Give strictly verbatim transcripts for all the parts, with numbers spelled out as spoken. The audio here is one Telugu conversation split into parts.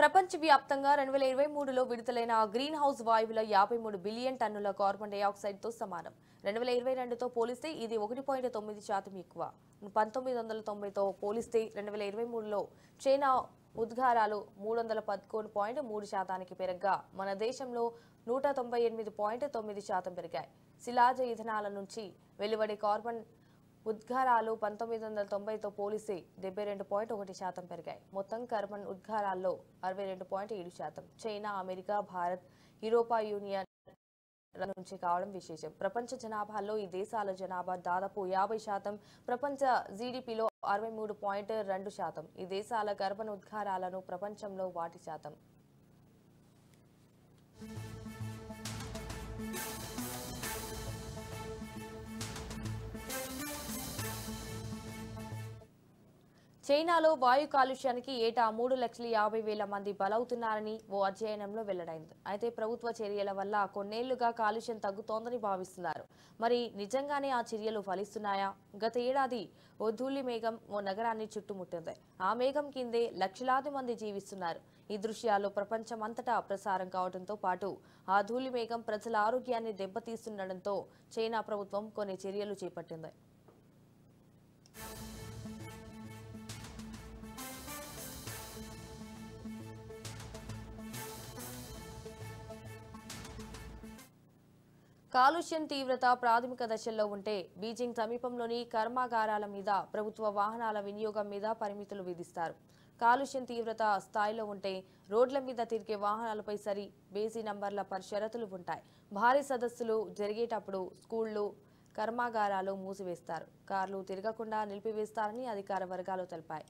ప్రపంచవ్యాప్తంగా రెండు వేల ఇరవై మూడులో విడుదలైన గ్రీన్ హౌస్ వాయువుల యాభై మూడు బిలియన్ టన్నుల కార్బన్ డయాక్సైడ్తో సమానం. రెండు వేల ఇరవై రెండుతో పోలిస్తే ఇది ఒకటి పాయింట్ తొమ్మిది శాతం ఎక్కువ. పంతొమ్మిది వందల తొంభైతో పోలిస్తే రెండు వేల ఇరవై మూడులో చైనా ఉద్గారాలు మూడు వందల పదకొండు పాయింట్ మూడు శాతానికి పెరగ్గా మన దేశంలో నూట తొంభై ఎనిమిది పాయింట్ తొమ్మిది శాతం పెరిగాయి. శిలాజ ఇంధనాల నుంచి వెలువడే కార్బన్ ఉద్గారాలు పంతొమ్మిది వందల తొంభైతో పోలిస్తే డెబ్బై రెండు పాయింట్ ఒకటి శాతం పెరిగాయి. మొత్తం కార్బన్ ఉద్గారాల్లో అరవై రెండు పాయింట్ ఏడు శాతం China, America, Bharat, European Union నుంచి కావడం విశేషం. ప్రపంచ జనాభాలో ఈ దేశాల జనాభా దాదాపు యాభై శాతం, ప్రపంచ జీడీపీలో అరవై మూడు పాయింట్ రెండు శాతం. ఈ దేశాల కార్బన్ ఉద్గారాలను ప్రపంచంలో వాటి శాతం. చైనాలో వాయు కాలుష్యానికి ఏటా మూడు లక్షల యాభై వేల మంది బలవుతున్నారని ఓ అధ్యయనంలో వెల్లడైంది. అయితే ప్రభుత్వ చర్యల వల్ల కొన్నేళ్లుగా కాలుష్యం తగ్గుతోందని భావిస్తున్నారు. మరి నిజంగానే ఆ చర్యలు ఫలిస్తున్నాయా? గత ఏడాది ఓ ధూళి మేఘం ఓ నగరాన్ని చుట్టుముట్టింది. ఆ మేఘం కిందే లక్షలాది మంది జీవిస్తున్నారు. ఈ దృశ్యాలు ప్రపంచమంతటా ప్రసారం కావడంతో పాటు ఆ ధూళి మేఘం ప్రజల ఆరోగ్యాన్ని దెబ్బతీస్తుండటంతో చైనా ప్రభుత్వం కొన్ని చర్యలు చేపట్టింది. కాలుష్యం తీవ్రత ప్రాథమిక దశల్లో ఉంటే బీజింగ్ సమీపంలోని కర్మాగారాల మీద, ప్రభుత్వ వాహనాల వినియోగం మీద పరిమితులు విధిస్తారు. కాలుష్యం తీవ్రత స్థాయిలో ఉంటే రోడ్ల మీద తిరిగే వాహనాలపై సరి బేసీ నంబర్ల షరతులు ఉంటాయి. భారీ సదస్సులు జరిగేటప్పుడు స్కూళ్లు, కర్మాగారాలు మూసివేస్తారు. కార్లు తిరగకుండా నిలిపివేస్తారని అధికార వర్గాలు తెలిపాయి.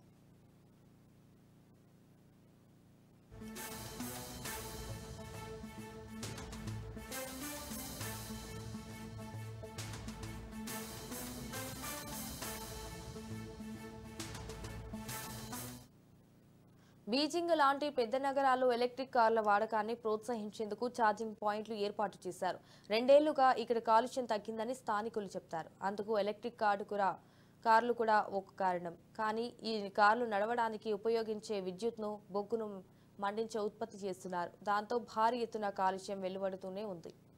బీజింగ్ లాంటి పెద్ద నగరాల్లో ఎలక్ట్రిక్ కార్ల వాడకాన్ని ప్రోత్సహించేందుకు ఛార్జింగ్ పాయింట్లు ఏర్పాటు చేశారు. రెండేళ్లుగా ఇక్కడ కాలుష్యం తగ్గిందని స్థానికులు చెప్తారు. అందుకు ఎలక్ట్రిక్ కార్డు కూడా కార్లు కూడా ఒక కారణం. కానీ ఈ కార్లు నడవడానికి ఉపయోగించే విద్యుత్ను బొగ్గును మండించే ఉత్పత్తి చేస్తున్నారు. దాంతో భారీ ఎత్తున కాలుష్యం వెలువడుతూనే ఉంది.